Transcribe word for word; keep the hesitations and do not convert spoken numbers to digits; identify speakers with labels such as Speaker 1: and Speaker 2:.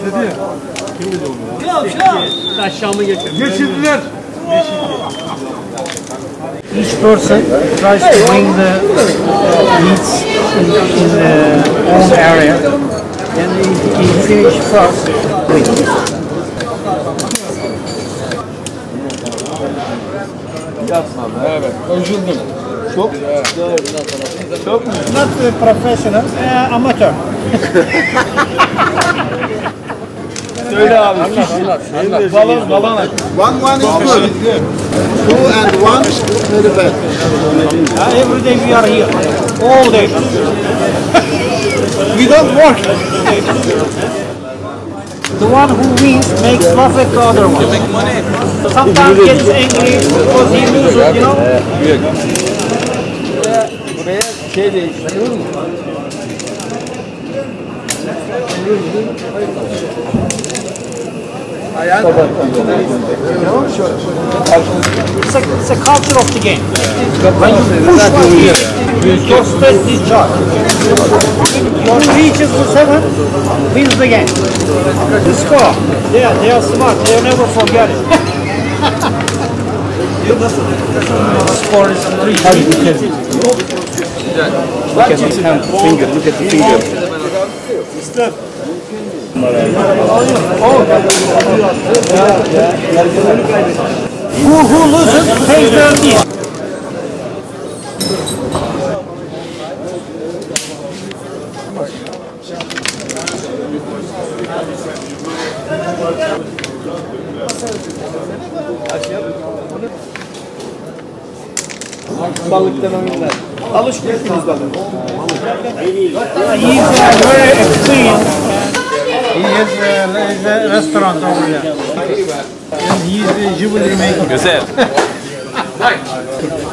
Speaker 1: dedi ya. Kim dedi onu?
Speaker 2: Şınav, şınav. Aşağımı geçin.
Speaker 1: Geçirdiler.
Speaker 2: Each person tries to bring the meats in, in their own area, and he, he finish first with.
Speaker 1: Evet, özüldüm. Çok. Çok mu?
Speaker 2: Not a professional, uh, amateur.
Speaker 1: Söyle abi. Anlat, anlat. anlat. Balon, balon aç.
Speaker 3: One one is good. Two and one very bad.
Speaker 2: Uh, every day we are here, all day. We don't work. The one who wins makes laugh at the other one. You make money. Sometimes gets angry because he loses, you know.
Speaker 1: Buraya şey değiştiriyor mu? Ayağın
Speaker 2: It's a, it's a culture of the game. When you push one game, your stress is charged. Your reaches the seven, wins the game. The score. Yeah, they are smart. They'll never forget it. The score is three.
Speaker 1: Look at the finger, look at the finger.
Speaker 2: Who, who loses pays their meal.
Speaker 1: Balıktan oyunlar. Alışmışsınız balık.
Speaker 2: He's uh, very experienced. He has a, is a restaurant over there. And he is a jewelry maker.
Speaker 4: Güzel.